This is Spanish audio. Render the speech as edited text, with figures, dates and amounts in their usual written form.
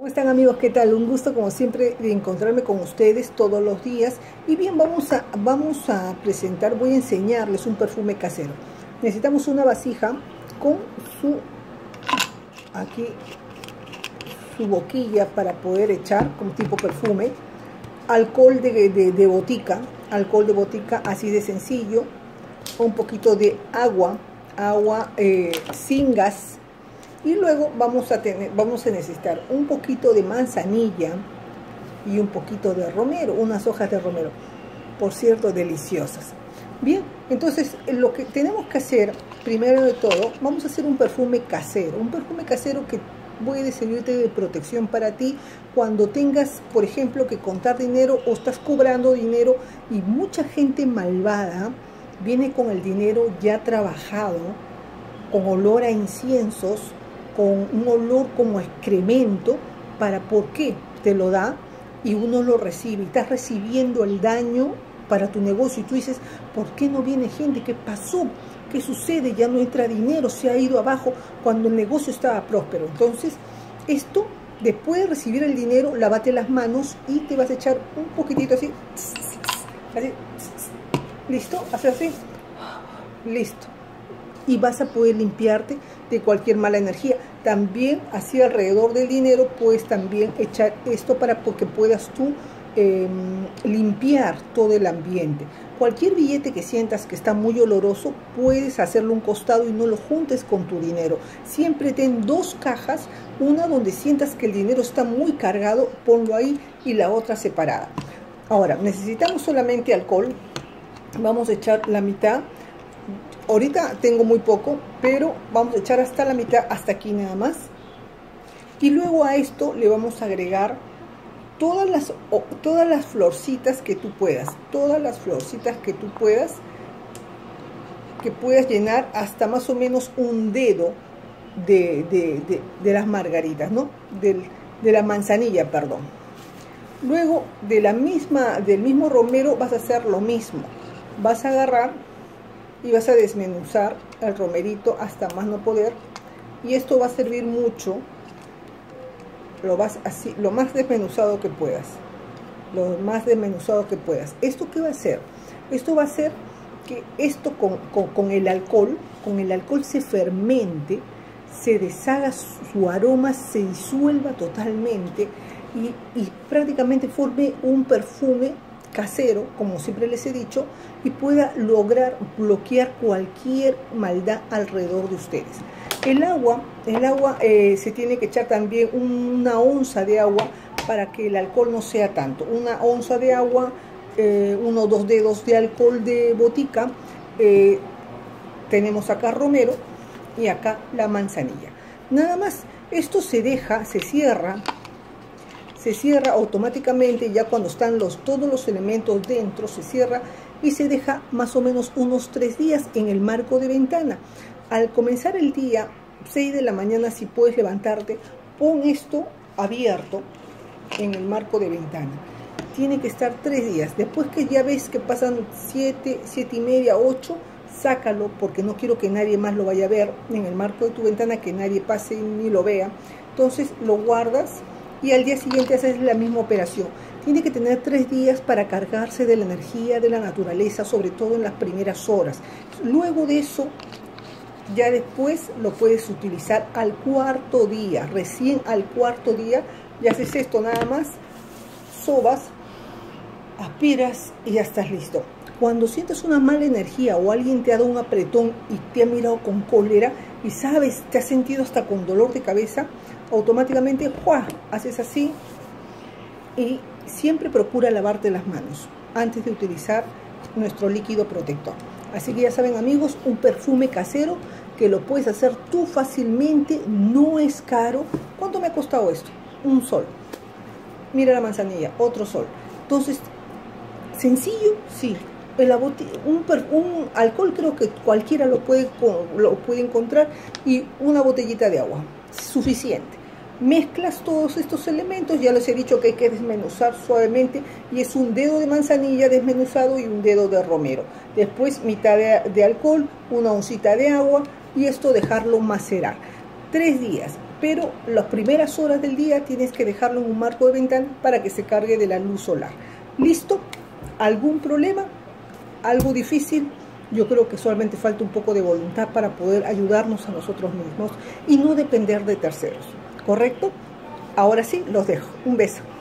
están, amigos? ¿Qué tal? Un gusto como siempre de encontrarme con ustedes todos los días. Y bien, vamos a presentar, voy a enseñarles un perfume casero. Necesitamos una vasija con su boquilla para poder echar como tipo perfume, alcohol de botica, así de sencillo, un poquito de agua sin gas. Y luego vamos a necesitar un poquito de manzanilla y un poquito de romero, unas hojas de romero, por cierto, deliciosas. Bien, entonces lo que tenemos que hacer, primero de todo, vamos a hacer un perfume casero que puede servirte de protección para ti cuando tengas, por ejemplo, que contar dinero o estás cobrando dinero y mucha gente malvada viene con el dinero ya trabajado, con olor a inciensos, con un olor como excremento. ¿Por qué? Te lo da y uno lo recibe y estás recibiendo el daño para tu negocio y tú dices, ¿por qué no viene gente? ¿Qué pasó? ¿Qué sucede? Ya no entra dinero, se ha ido abajo cuando el negocio estaba próspero. Entonces, esto, después de recibir el dinero, lávate las manos y te vas a echar un poquitito así, ¿listo? Hacer así, listo. Y vas a poder limpiarte de cualquier mala energía. También así alrededor del dinero puedes también echar esto para que puedas tú limpiar todo el ambiente. Cualquier billete que sientas que está muy oloroso, puedes hacerlo a un costado y no lo juntes con tu dinero. Siempre ten dos cajas, una donde sientas que el dinero está muy cargado, ponlo ahí, y la otra separada. Ahora, necesitamos solamente alcohol. Vamos a echar la mitad. Ahorita tengo muy poco, pero vamos a echar hasta la mitad, hasta aquí nada más. Y luego a esto le vamos a agregar todas las florcitas que tú puedas, que puedas llenar hasta más o menos un dedo de las margaritas, ¿no? De la manzanilla, perdón. Luego del mismo romero vas a hacer lo mismo. Vas a agarrar y vas a desmenuzar el romerito hasta más no poder, y esto va a servir mucho. Lo más desmenuzado que puedas, ¿Esto qué va a hacer? Esto va a hacer que esto con el alcohol se fermente, se deshaga, su aroma se disuelva totalmente y prácticamente forme un perfume casero, como siempre les he dicho, y pueda lograr bloquear cualquier maldad alrededor de ustedes. El agua se tiene que echar también una onza de agua para que el alcohol no sea tanto. Una onza de agua, 1 o 2 dedos de alcohol de botica. Tenemos acá romero y acá la manzanilla. Nada más, esto se cierra automáticamente. Ya cuando están todos los elementos dentro, se cierra y se deja más o menos unos 3 días en el marco de ventana. Al comenzar el día, 6 de la mañana, si puedes levantarte, pon esto abierto en el marco de ventana. Tiene que estar 3 días. Después que ya ves que pasan 7, 7 y media, 8, sácalo, porque no quiero que nadie más lo vaya a ver en el marco de tu ventana, que nadie pase ni lo vea. Entonces lo guardas y al día siguiente haces la misma operación. Tiene que tener 3 días para cargarse de la energía de la naturaleza, sobre todo en las primeras horas. Luego de eso, ya después lo puedes utilizar al 4.º día. Recién al 4.º día ya haces esto nada más, sobas, aspiras y ya estás listo. Cuando sientes una mala energía o alguien te ha dado un apretón y te ha mirado con cólera y sabes, te has sentido hasta con dolor de cabeza, automáticamente ¡juá!, haces así. Y siempre procura lavarte las manos antes de utilizar nuestro líquido protector. Así que ya saben, amigos, un perfume casero que lo puedes hacer tú fácilmente, no es caro. ¿Cuánto me ha costado esto? $1 sol. Mira la manzanilla, otro sol. Entonces, sencillo, sí. Un alcohol creo que cualquiera lo puede encontrar, y una botellita de agua, suficiente. Mezclas todos estos elementos, ya les he dicho que hay que desmenuzar suavemente, y es un dedo de manzanilla desmenuzado y un dedo de romero. Después mitad de alcohol, una oncita de agua, y esto dejarlo macerar 3 días. pero las primeras horas del día tienes que dejarlo en un marco de ventana para que se cargue de la luz solar. ¿Listo? ¿Algún problema? ¿Algo difícil? Yo creo que solamente falta un poco de voluntad para poder ayudarnos a nosotros mismos y no depender de terceros. ¿Correcto? Ahora sí, los dejo. Un beso.